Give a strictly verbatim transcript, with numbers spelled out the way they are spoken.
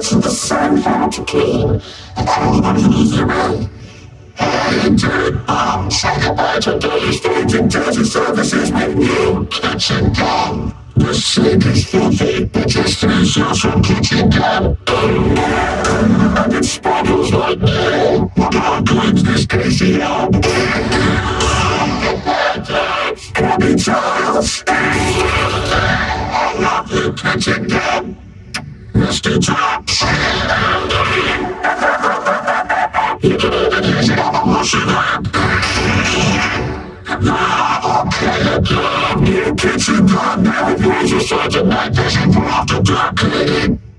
to the sun how to clean and clean on an easy way. And dirt bombs, like a bunch of dirty stains and dirty surfaces with new kitchen gun. The sink is filthy, but just three shots from kitchen gun. And it sparkles like nail. Look how good this crazy up. The bad times, coming trials. I love the kitchen gun. Misty traps. You can even use it on the washing lamp. Okay, again, new kitchen gun. Now it uses such a night vision for after dark cleaning.